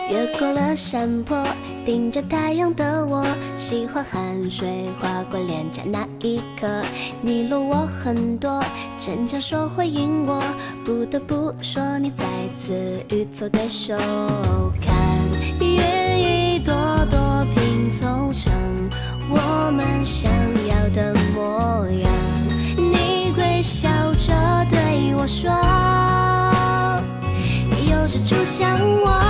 越过了山坡，顶着太阳的我，喜欢汗水划过脸颊那一刻。你落我很多，逞强说回应我，不得不说你再次与错对手。看愿一朵朵拼凑成我们想要的模样。你微笑着对我说，有着主向往。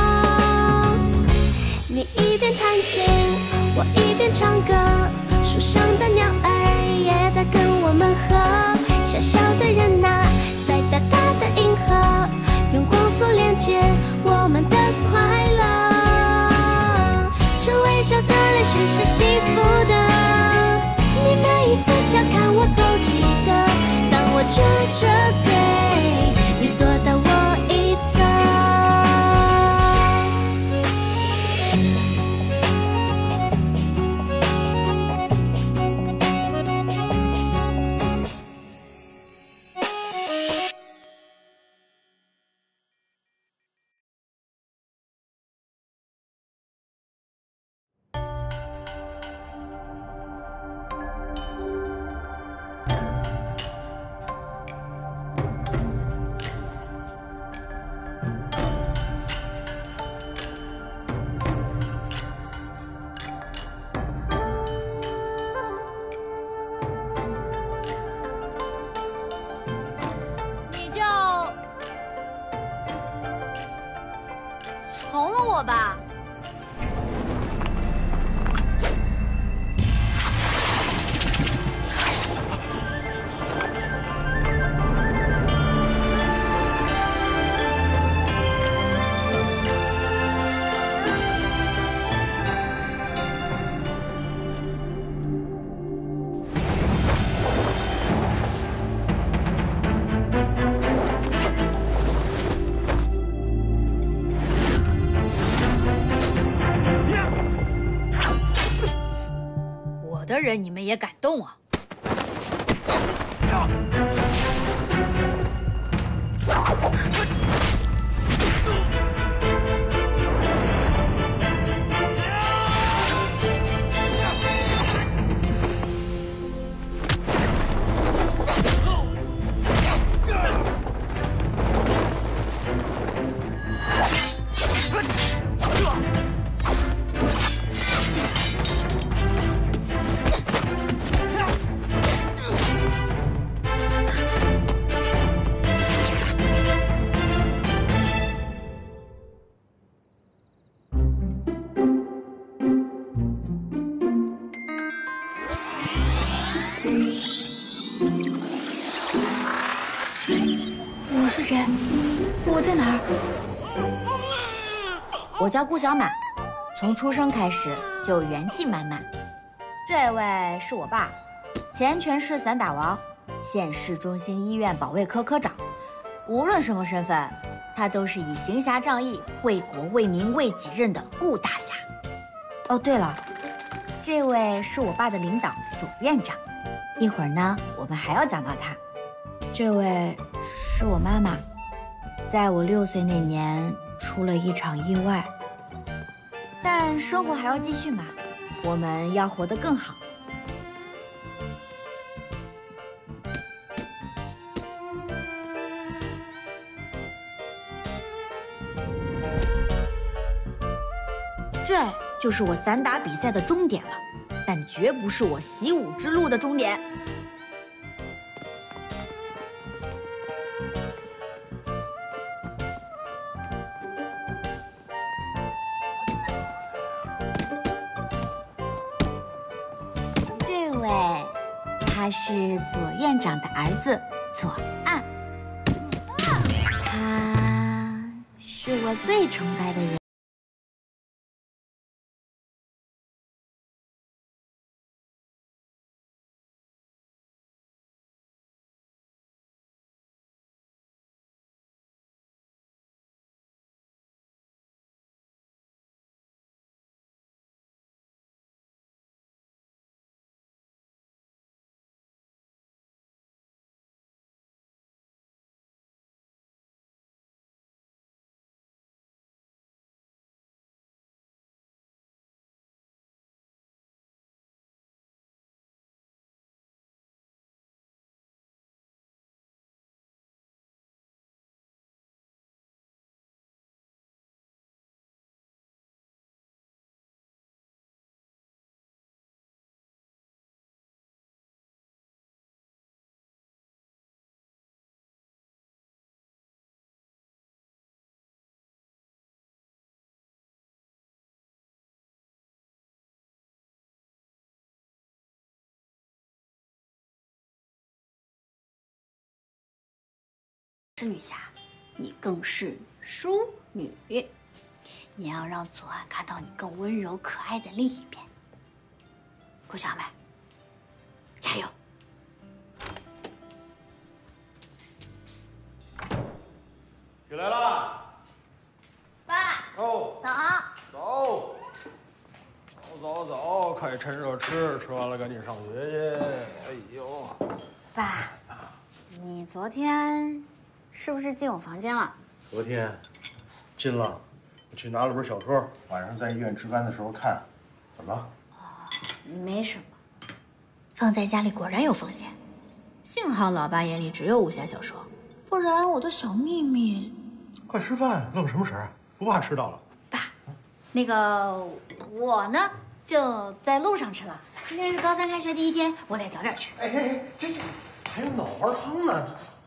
你一边弹琴，我一边唱歌，树上的鸟儿也在跟我们和。小小的人啊，在大大的银河，用光速连接我们的快乐。这微笑的泪水是幸福的，你每一次调侃我都记得。当我撅着嘴，你躲到我一侧。 从了我吧。我的人你们也敢动啊？ 我是谁？我在哪儿？ 我叫顾小满，从出生开始就元气满满。这位是我爸，前全市散打王，现市中心医院保卫科科长。无论什么身份，他都是以行侠仗义、为国为民为己任的顾大侠。哦，对了，这位是我爸的领导左院长，一会儿呢我们还要讲到他。这位是我妈妈，在我6岁那年出了一场意外，但生活还要继续嘛，我们要活得更好。这就是我散打比赛的终点了，但绝不是我习武之路的终点。这位，他是左院长的儿子左岸，他是我最崇拜的人。 是女侠，你更是淑女。你要让左岸看到你更温柔可爱的另一面。顾小妹，加油！ 起来啦！ 爸， 哦， 早。 走，快趁热吃，吃完了赶紧上学去。哎呦， 爸，你昨天是不是进我房间了？ 昨天进了，我去拿了本小说，晚上在医院值班的时候看。怎么了？ 没什么，放在家里果然有风险。幸好老爸眼里只有武侠小说，不然我的小秘密…… 快吃饭，愣什么神啊？不怕吃到了？ 爸，那个我呢，就在路上吃了。今天是高三开学第一天，我得早点去。 哎，这还有脑花汤呢。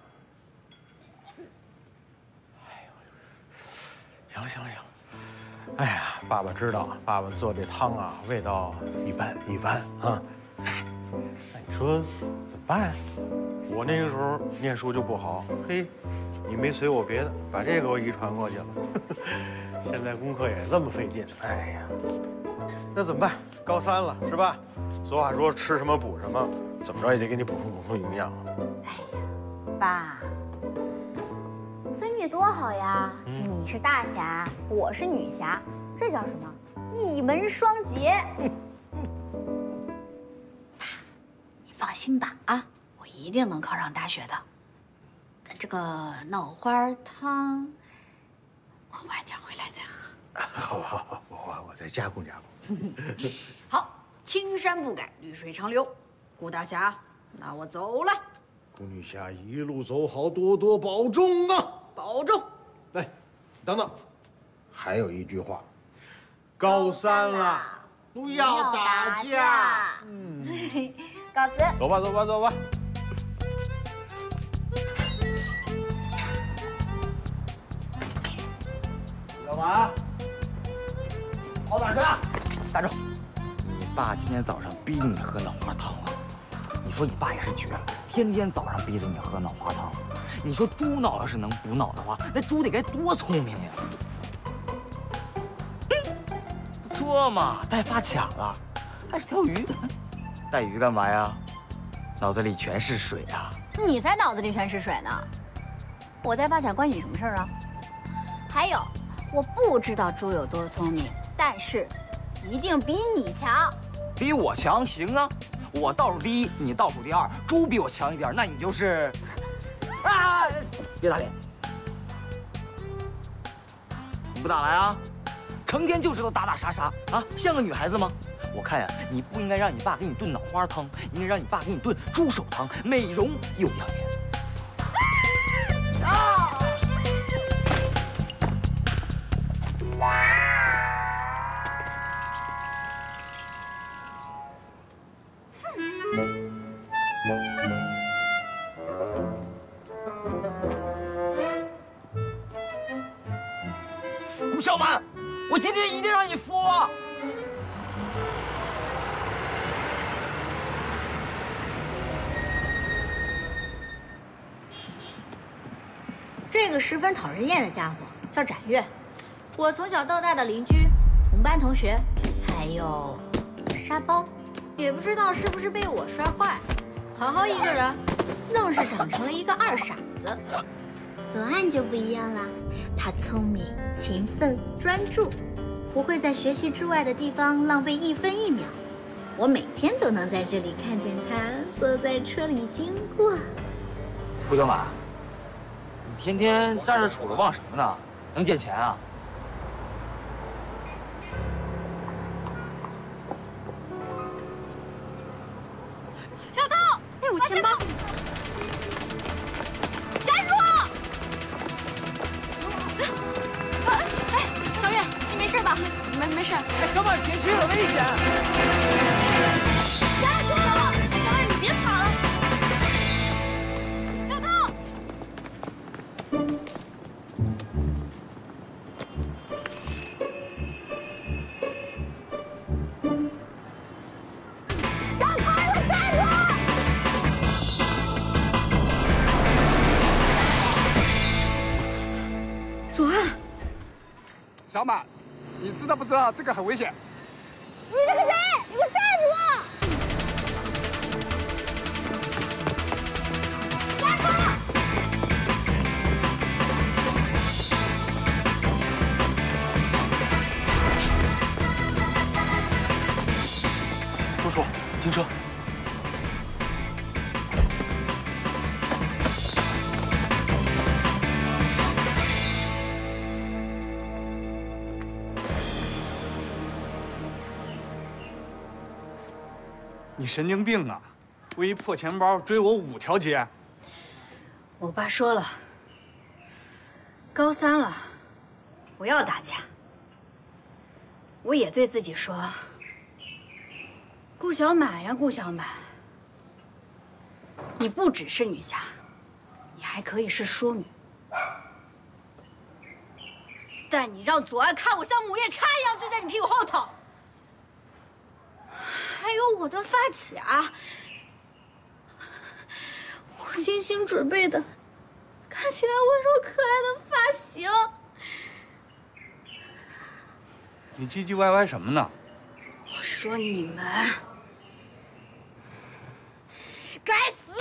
哎呦，行。哎呀，爸爸知道，爸爸做这汤啊，味道一般啊。那你说怎么办？我那个时候念书就不好，嘿，你没随我别的，把这个我遗传过去了。现在功课也这么费劲，哎呀，那怎么办？高三了是吧？俗话说吃什么补什么，怎么着也得给你补充营养。 哎呀，爸，孙女多好呀！你是大侠，我是女侠，这叫什么？一门双杰。 你放心吧啊，我一定能考上大学的。但这个脑花汤，我晚点回来再喝。 好，我再加工。 好，青山不改，绿水长流。顾大侠，那我走了。 顾女侠一路走好，多多保重啊！ 保重。 来，等等，还有一句话，高三了，不要打架。 告辞。 走吧。 小马，跑哪去了？站住！你爸今天早上逼你喝脑花汤了。你说你爸也是绝了，天天早上逼着你喝脑花汤。你说猪脑要是能补脑的话，那猪得该多聪明呀！不错嘛，带发卡了，还是条鱼。带鱼干嘛呀？脑子里全是水啊！ 你才脑子里全是水呢！我带发卡关你什么事儿啊？还有，我不知道猪有多聪明，但是一定比你强。 比我强行啊！我倒数第一，你倒数第二，猪比我强一点，那你就是啊！别打脸，你不打来啊？成天就知道打打杀杀啊，像个女孩子吗？我看呀，你不应该让你爸给你炖脑花汤，应该让你爸给你炖猪手汤，美容又养颜。啊！顾小满，我今天一定让你服我！ 这个十分讨人厌的家伙叫展月，我从小到大的邻居、同班同学，还有沙包，也不知道是不是被我摔坏，好好一个人，愣是长成了一个二傻子。左岸就不一样啦，他聪明、勤奋、专注，不会在学习之外的地方浪费一分一秒。我每天都能在这里看见他坐在车里经过。 顾小满，你天天站着杵着忘什么呢？能捡钱啊？ 小偷！哎，我钱包！站住！哎，小月，你没事吧？没事。 哎，小满，别去了，危险！ 站住！小月，你别跑了！小偷！ 小马，你知道不知道这个很危险？ 你这个谁？你给我站住！打他！ 叔叔，停车！ 你神经病啊！为一破钱包追我5条街。 我爸说了，高3了，不要打架。我也对自己说，顾小满呀，顾小满，你不只是女侠，你还可以是淑女。但你让左岸看我像母夜叉一样追在你屁股后头。还有我的发卡，我精心准备的，看起来温柔可爱的发型。 你唧唧歪歪什么呢？ 我说你们该死！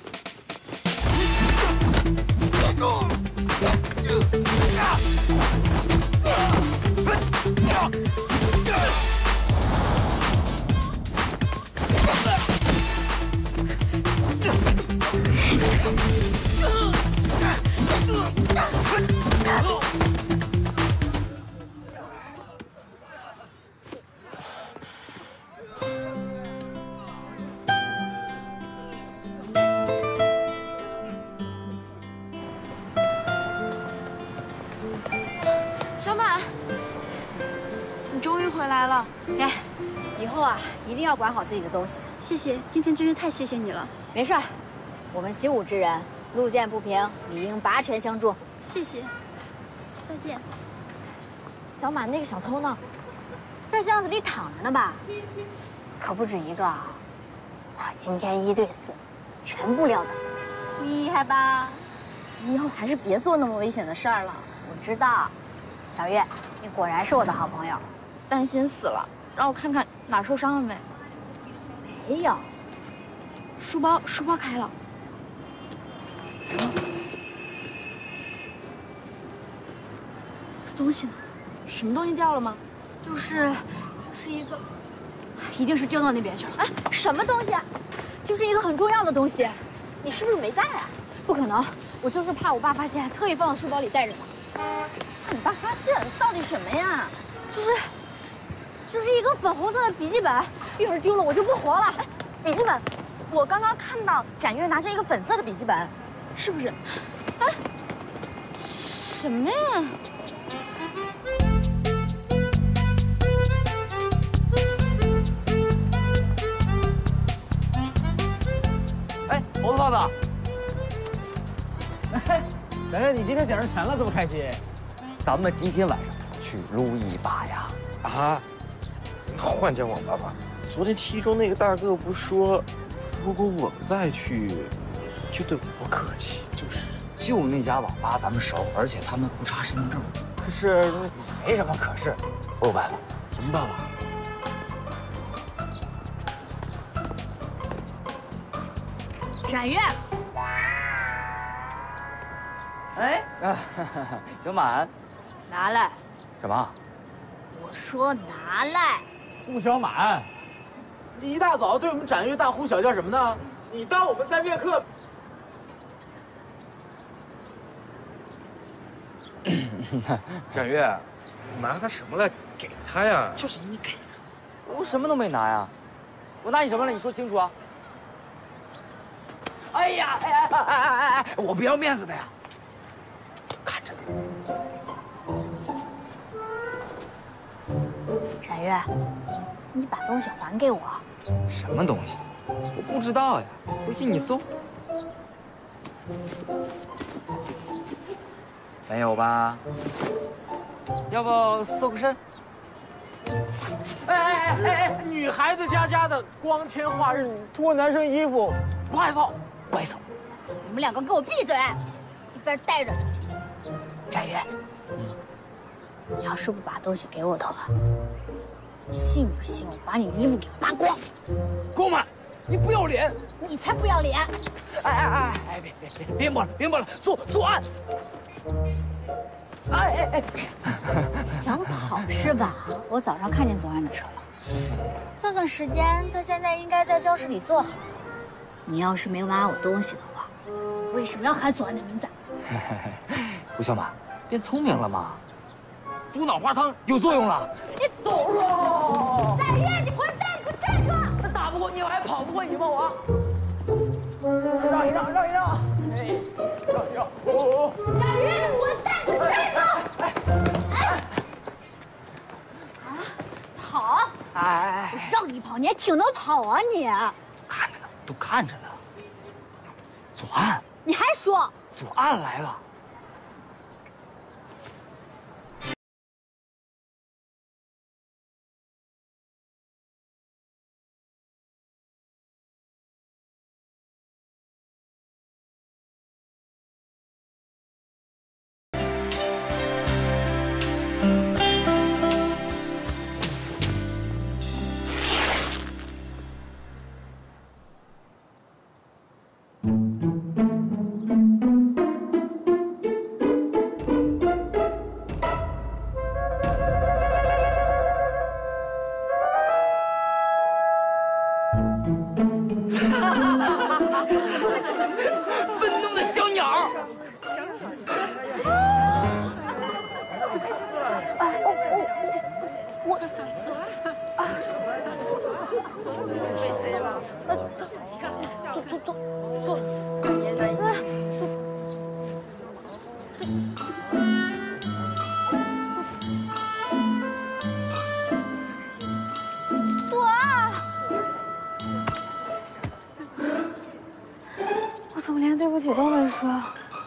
小满，你终于回来了。 哎，以后啊，一定要管好自己的东西。 谢谢，今天真是太谢谢你了。 没事儿，我们习武之人，路见不平理应拔拳相助。 谢谢，再见。 小满，那个小偷呢？在巷子里躺着呢吧？可不止一个啊！我今天1对4，全部撂倒。厉害吧？你以后还是别做那么危险的事儿了。我知道，小月，你果然是我的好朋友。 担心死了，让我看看哪受伤了没？ 没有， 书包开了。什么？这东西呢？什么东西掉了吗？就是一个，一定是丢到那边去了。哎，什么东西？ 就是一个很重要的东西。 你是不是没带啊？ 不可能，我就是怕我爸发现，特意放到书包里带着它。 怕你爸发现到底什么呀？ 就是一个粉红色的笔记本，要是丢了我就不活了。哎，笔记本，我刚刚看到展月拿着一个粉色的笔记本， 是不是？哎，什么呀？ 哎，猴子胖子， 哎，展月，你今天捡着钱了，这么开心？ 咱们今天晚上去撸一把呀！ 啊，换件网吧吧。昨天七中那个大哥不说，如果我们再去，就对我不客气。 就那家网吧咱们熟，而且他们不查身份证。 可是没什么可是，我有办法。 什么办法？ 展月， 哎，小满， 拿来！ 什么？ 我说拿来！ 顾小满， 你一大早对我们展月大呼小叫什么呢？你当我们3节课？展月，拿他什么来给他呀？就是你给他。 我什么都没拿呀，我拿你什么了？你说清楚啊！哎呀，哎，我不要面子的呀！看着呢。 展月，你把东西还给我。 什么东西？我不知道呀，不信你搜。没有吧？要不搜个身？ 哎，女孩子家的，光天化日脱男生衣服，不害臊。 外扫。 你们2个给我闭嘴，一边待着。 展月， 你要是不把东西给我的话，信不信我把你衣服给扒光？ 郭满，你不要脸！ 你才不要脸！ 哎，别摸了，别摸了，作案！哎！ 想跑是吧？我早上看见左岸的车了，算算时间，他现在应该在教室里坐好。你要是没挖我东西的话，为什么要喊左岸的名字？ 吴小满，变聪明了吗？猪脑花汤有作用了。你走喽！ 大爷，你混蛋，你给我站住！ 他打不过你，我还跑不过你吗？我。让一让！哎，让一让！ 大爷，你混蛋，你给我站住！跑！ 哎！ 我让你跑，你还挺能跑啊你！ 看着呢，都看着呢。左岸， 你还说？ 左岸来了。愤怒的小鸟。 我怎么连对不起都没说？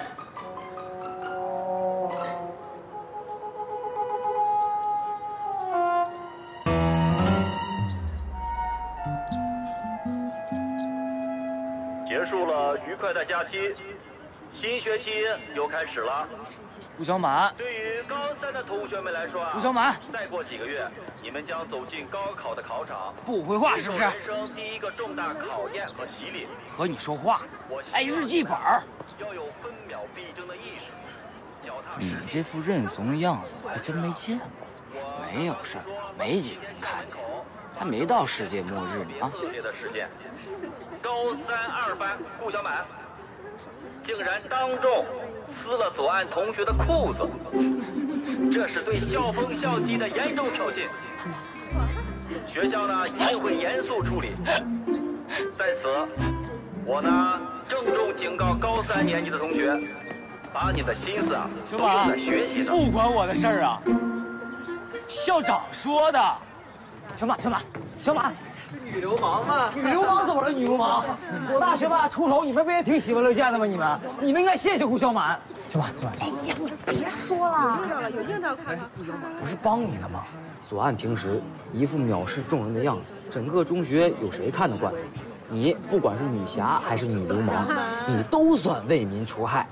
结束了愉快的假期，新学期又开始了。 吴小满， 对于高3的同学们来说啊， 吴小满， 再过几个月，你们将走进高考的考场， 不回话是不是？ 人生第一个重大考验和洗礼。 和你说话，哎，日记本儿要有分秒必争的意识。 你这副认怂的样子，我还真没见过。没有事儿，没几个人看见，还没到世界末日呢啊！ 恶劣的事件，高3 2班顾小满竟然当众撕了左岸同学的裤子，这是对校风校纪的严重挑衅。学校呢一定会严肃处理。在此，我呢郑重警告高3年级的同学，把你的心思啊都用在学习上。 不关我的事儿啊，校长说的。小满， 女流氓嘛！ 女流氓怎么了？女流氓，我大学霸出手，你们不也挺喜闻乐见的吗？你们应该谢谢顾小满。小满， 哎呀，你别说了， 有镜头看吗？ 不是帮你的吗？左岸平时一副藐视众人的样子，整个中学有谁看得惯？你不管是女侠还是女流氓，你都算为民除害。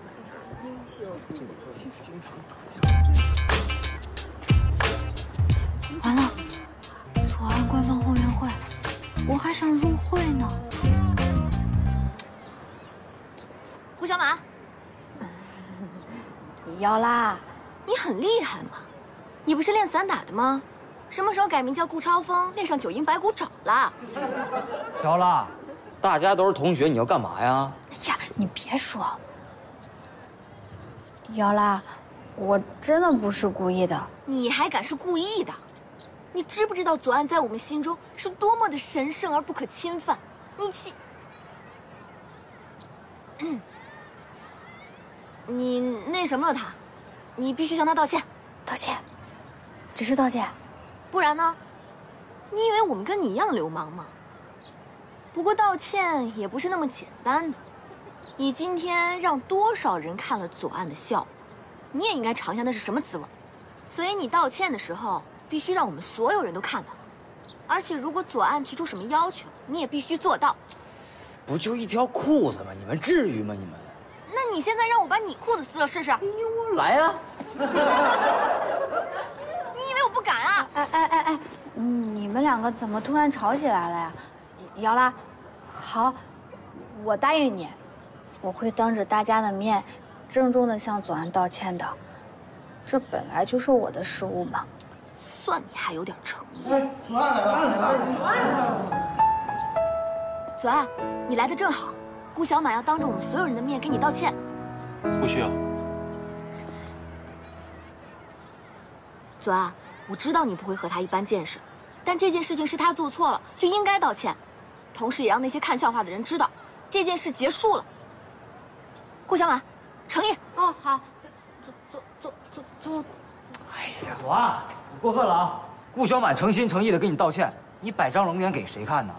完了，左岸官方后援会，我还想入会呢。 顾小满， 姚拉， 你很厉害嘛？你不是练散打的吗？什么时候改名叫顾超风，练上9阴白骨爪了？ 姚拉，大家都是同学，你要干嘛呀？ 哎呀，你别说了。 姚拉，我真的不是故意的。 你还敢是故意的？你知不知道左岸在我们心中是多么的神圣而不可侵犯？你那什么了他，你必须向他道歉。 道歉，只是道歉。 不然呢？你以为我们跟你一样流氓吗？不过道歉也不是那么简单的。你今天让多少人看了左岸的笑话，你也应该尝一下那是什么滋味。所以你道歉的时候，必须让我们所有人都看到。而且如果左岸提出什么要求，你也必须做到。 不就一条裤子吗？你们至于吗？你们？ 那你现在让我把你裤子撕了试试？ 来啊！ 你们两个怎么突然吵起来了呀？姚拉，好，我答应你，我会当着大家的面，郑重地向左岸道歉的。这本来就是我的失误嘛。 算你还有点诚意。 左岸来了！ 左岸，你来的正好，顾小满要当着我们所有人的面给你道歉。 不需要。 左岸，我知道你不会和他一般见识，但这件事情是他做错了，就应该道歉，同时也让那些看笑话的人知道，这件事结束了。顾小满，诚意。 哦，好，走。 哎呀，左岸，你过分了啊！顾小满诚心诚意的跟你道歉，你摆张龙脸给谁看呢？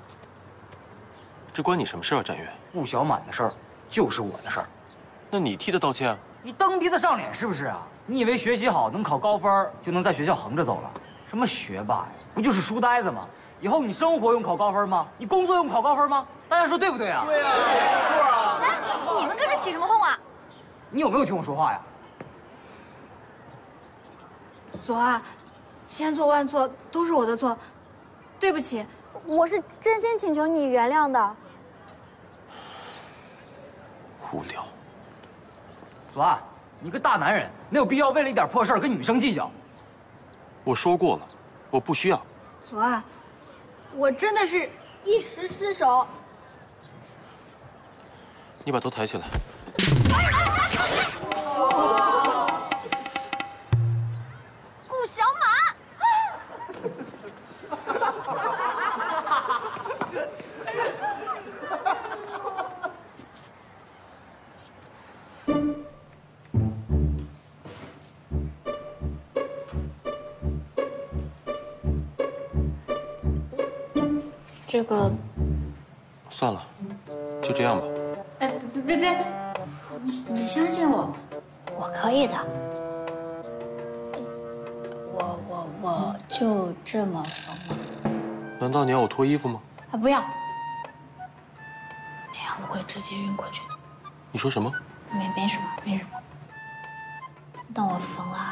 这关你什么事啊，展越？ 顾小满的事儿就是我的事儿。 那你替他道歉啊？ 你蹬鼻子上脸是不是啊？你以为学习好能考高分就能在学校横着走了？什么学霸呀，不就是书呆子吗？以后你生活用考高分吗？你工作用考高分吗？大家说对不对啊？ 对啊，没错啊。 哎，你们跟着起什么哄啊？ 你有没有听我说话呀？ 左岸，千错万错都是我的错，对不起，我是真心请求你原谅的。 无聊。 左岸，你个大男人，没有必要为了一点破事儿跟女生计较。 我说过了，我不需要。 左岸，我真的是一时失手。 你把头抬起来。 顾小满。 这个， 算了，就这样吧。 哎，别，你相信我，我可以的。我就这么缝吗？ 难道你要我脱衣服吗？ 啊，不要，那样我会直接晕过去的。 你说什么？ 没什么。那我缝了。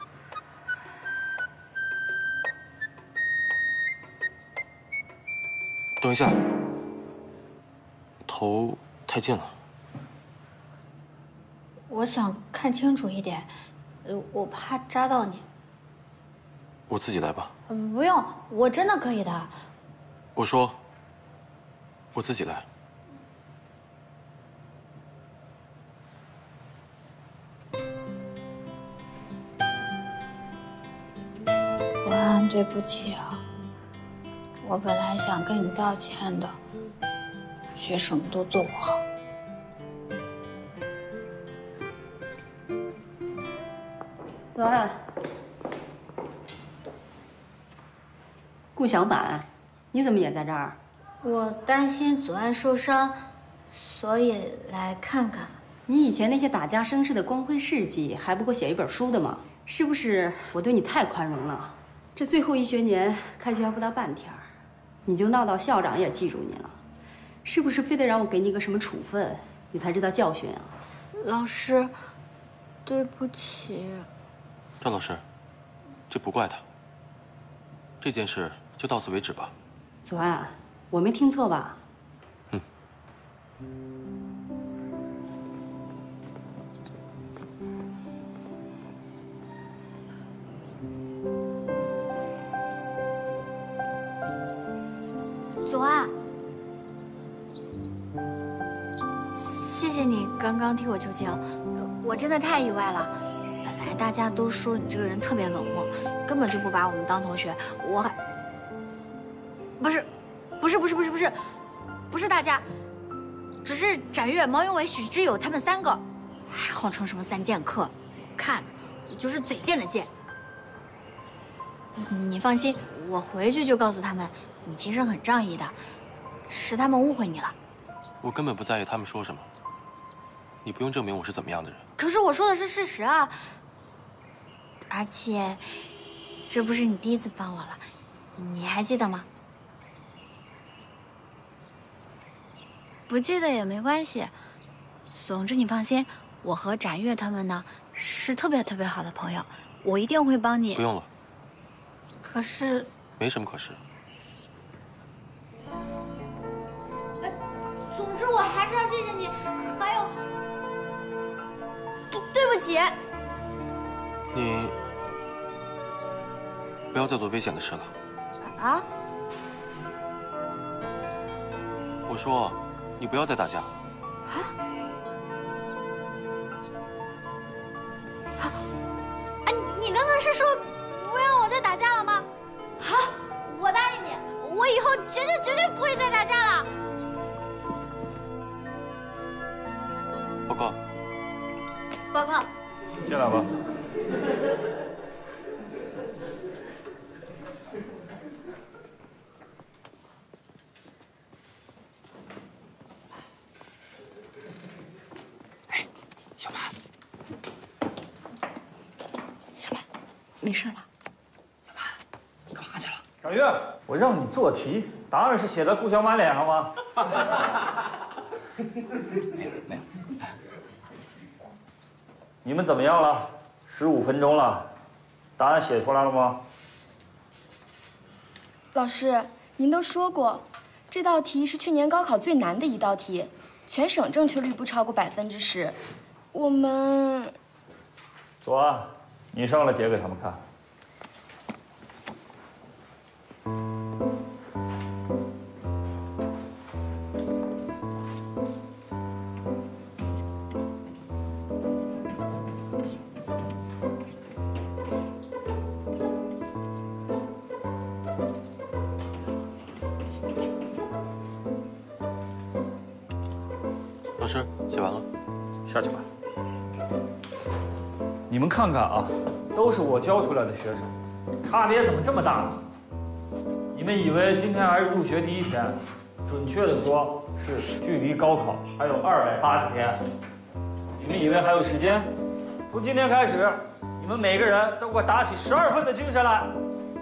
等一下，头太近了。 我想看清楚一点，我怕扎到你。 我自己来吧。 不用，我真的可以的。 我说，我自己来。 左岸，对不起啊，我本来想跟你道歉的，却什么都做不好。 左岸，顾小满，你怎么也在这儿？ 我担心左岸受伤，所以来看看。 你以前那些打架生事的光辉事迹，还不够写一本书的吗？是不是我对你太宽容了？这最后一学年开学还不到半天儿，你就闹到校长也记住你了，是不是非得让我给你个什么处分，你才知道教训啊？ 老师，对不起。 赵老师，这不怪他。这件事就到此为止吧。 左岸，我没听错吧？ 嗯。 左岸，谢谢你刚刚替我求情，我真的太意外了。本来大家都说你这个人特别冷漠，根本就不把我们当同学。我还不是大家，只是展越、毛永伟、许知友他们3个，还号称什么3剑客，看就是嘴贱的贱。你放心，我回去就告诉他们，你其实很仗义的，是他们误会你了。 我根本不在意他们说什么，你不用证明我是怎么样的人。 可是我说的是事实啊，而且这不是你第一次帮我了，你还记得吗？不记得也没关系，总之你放心，我和展越他们呢是特别好的朋友，我一定会帮你。 不用了。 可是， 没什么可是。 哎，总之我还是要谢谢你，还有，对不起。 你不要再做危险的事了。 啊？ 我说，你不要再打架。 啊？哎，你刚刚是说不让我再打架了吗？好，我答应你，我以后绝对不会再打架了。 报告。 报告。 进来吧。 小满，小满，没事吧？小满，干嘛去了？ 展月，我让你做题，答案是写在顾小满脸上吗？ 没有。 你们怎么样了？15分钟了，答案写出来了吗？ 老师，您都说过，这道题是去年高考最难的一道题，全省正确率不超过10%。我们左岸，你上来解给他们看。 老师，写完了， 下去吧。你们看看啊，都是我教出来的学生，差别怎么这么大呢？你们以为今天还是入学第1天，准确的说是距离高考还有280天。你们以为还有时间？从今天开始，你们每个人都给我打起12分的精神来。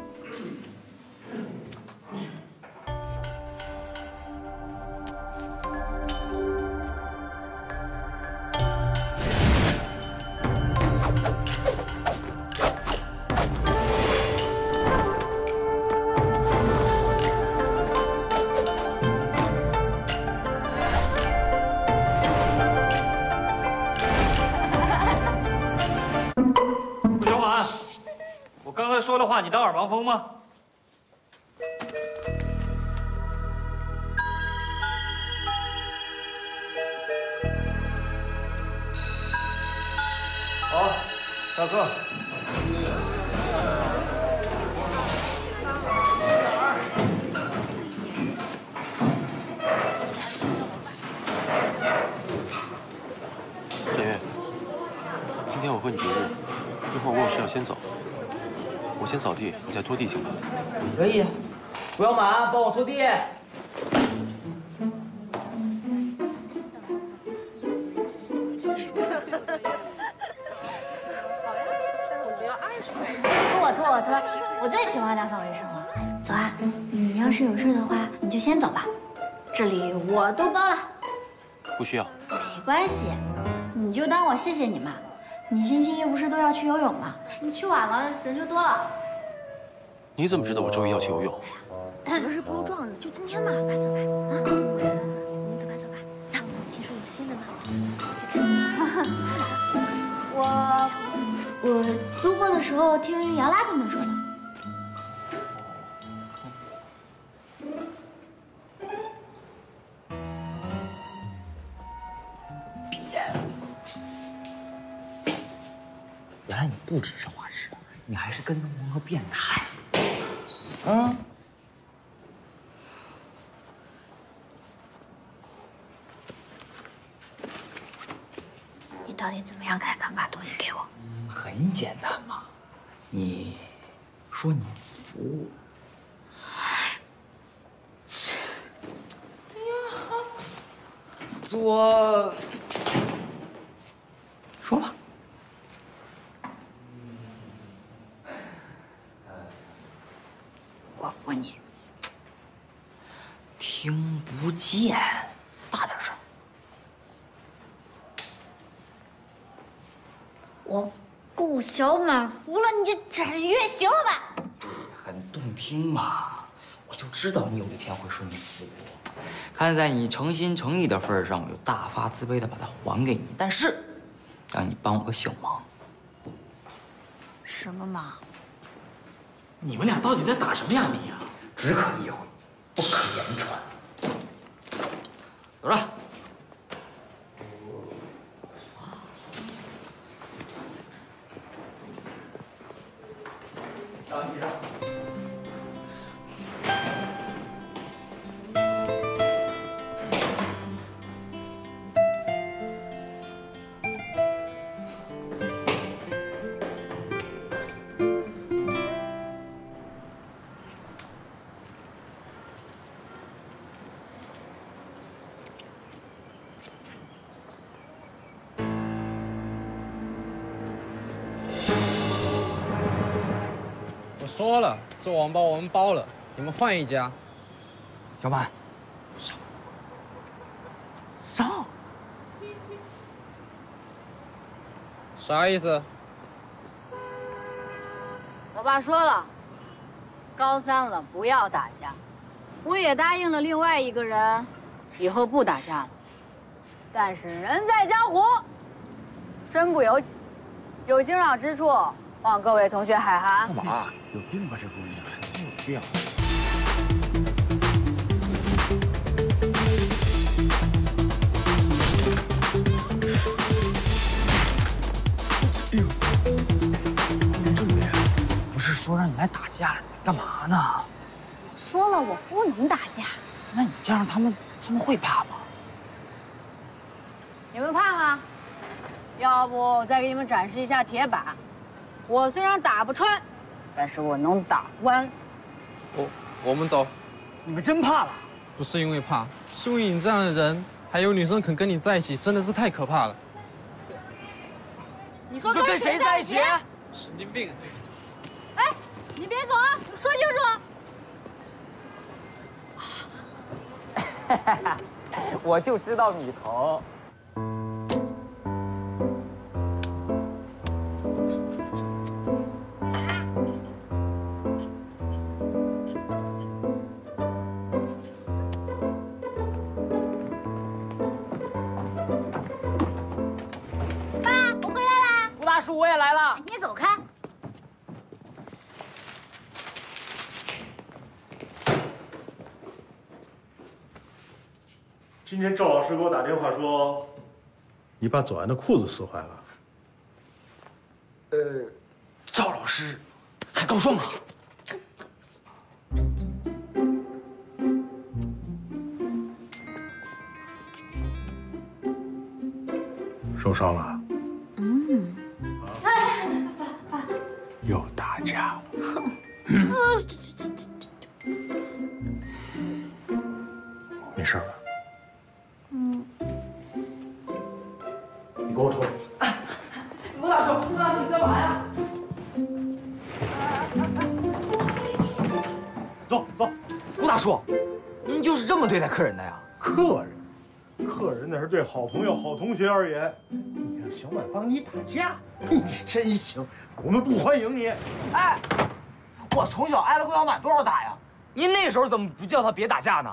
刚才说的话，你当耳旁风吗？好，下课。 田月，今天我和你别日，一会儿我有事要先走。我先扫地，你再拖地行吗？ 可以，不要满，帮我拖地。 我最喜欢打扫卫生了。走啊，你要是有事的话，你就先走吧，这里我都包了。 不需要。 没关系，你就当我谢谢你嘛。你星期一不是都要去游泳吗？你去晚了人就多了。 你怎么知道我周一要去游泳？ 什么是包撞日？就今天嘛。走吧，走吧，啊，走吧，走吧。走，听说有新的吗？去看一下。 我路过的时候听姚拉他们说的。 原来你不只是画师，你还是跟踪魔和变态。啊！ 你到底怎么样才肯把东西给我？ 很简单嘛，你说你服。切！哎呀，我说吧。 我服你。 听不见，大点声。 我顾小满服了你这展月，行了吧？ 很动听嘛，我就知道你有一天会说你服我。看在你诚心诚意的份上，我就大发慈悲的把它还给你。但是，让你帮我个小忙。 什么忙？ 你们俩到底在打什么哑谜啊？只可意会，不可言传。走着。 说了，这网吧我们包了，你们换一家。 小满，上， 啥意思？ 我爸说了，高三了不要打架，我也答应了另外一个人，以后不打架了。但是人在江湖，身不由己，有惊扰之处，望各位同学海涵。 干嘛？有病吧这姑娘，肯定有病。 哎呦，这么厉害！不是说让你来打架，你干嘛呢？ 说了我不能打架。 那你这样他们会怕吗？ 你们怕吗？要不我再给你们展示一下铁板。我虽然打不穿，但是我能打弯。 我们走。 你们真怕了？ 不是因为怕，是因为你这样的人，还有女生肯跟你在一起，真的是太可怕了。 你说跟谁在一起？ 神经病！ 哎，你别走啊，说清楚。 我就知道你疼。大叔，我也来了。 你走开！ 今天赵老师给我打电话说，你把左安的裤子撕坏了。 赵老师还告状了。 受伤了？又打架了。没事吧？你给我出来！ 吴大叔，你干嘛呀？ 走。 吴大叔，您就是这么对待客人的呀？ 客人那是对好朋友、好同学而言。你让小满帮你打架，你真行！我们不欢迎你。 哎，我从小挨了郭小满多少打呀？您那时候怎么不叫他别打架呢？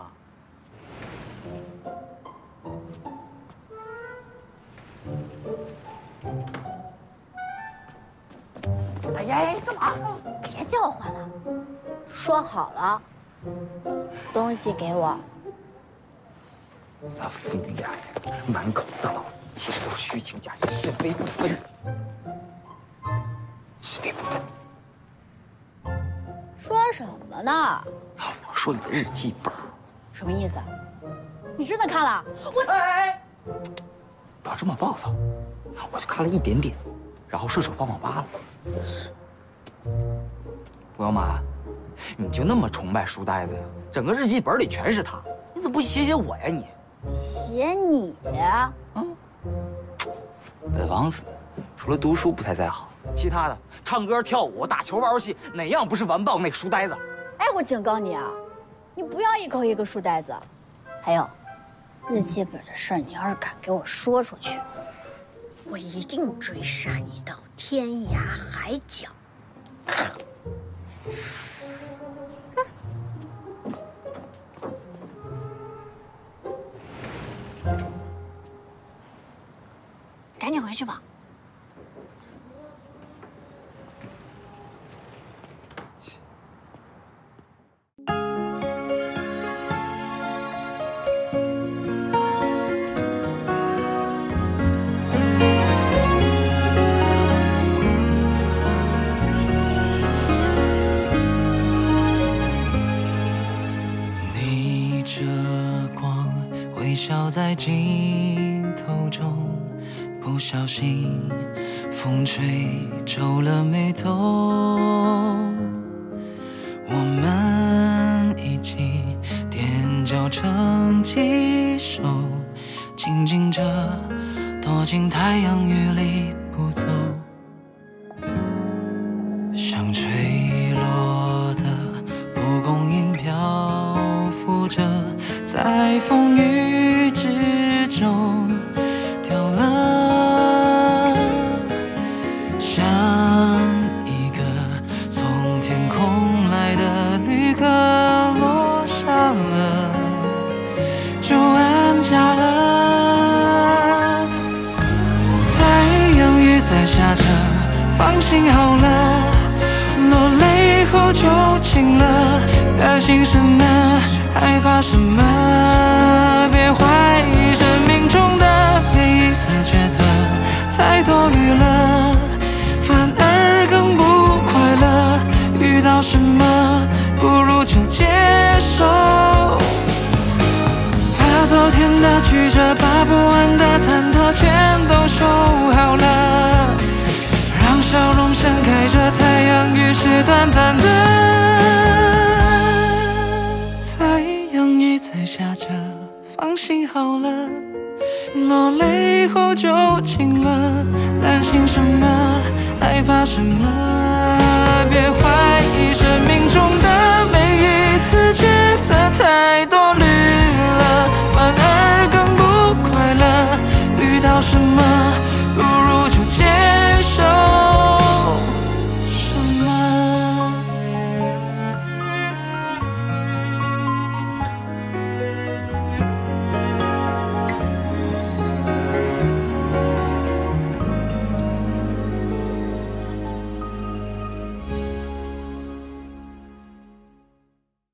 哎呀，干嘛？别叫唤了，说好了，东西给我。 他疯子呀，满口大道理，其实都是虚情假意，是非不分。是非不分。 说什么呢？ 我说你的日记本。 什么意思？你真的看了？ 哎，不要这么暴躁，我就看了一点点，然后顺手放网吧了。吴小满，你就那么崇拜书呆子呀？整个日记本里全是他，你怎么不写我呀你？ 写你呀？ 本王子除了读书不太在行，其他的唱歌、跳舞、打球、玩游戏，哪样不是完爆那个书呆子？ 哎，我警告你啊，你不要一口一个书呆子。还有，日记本的事儿，你要是敢给我说出去， 我一定追杀你到天涯海角。 去吧。 逆着光，微笑在镜头中，不小心风吹皱了眉头。我们一起踮脚成几首，静静着躲进太阳雨里不走。像吹落的蒲公英漂浮着，在风雨之中掉了，像一个从天空来的旅客落下了，就安家了。太阳雨在下着，放心好了，落泪后就晴了，担心什么，害怕什么，别怀疑生命中的每一次抉择，太多虑了，反而更不快乐。遇到什么，不如就接受，把昨天的曲折，把不安的忐忑全都收好了，让笑容盛开着，太阳雨是短暂的，太阳雨在下着，放心好了，落泪后就晴了，担心什么，害怕什么，别怀疑生命中的每一次抉择，太多虑了，反而更不快乐。遇到什么，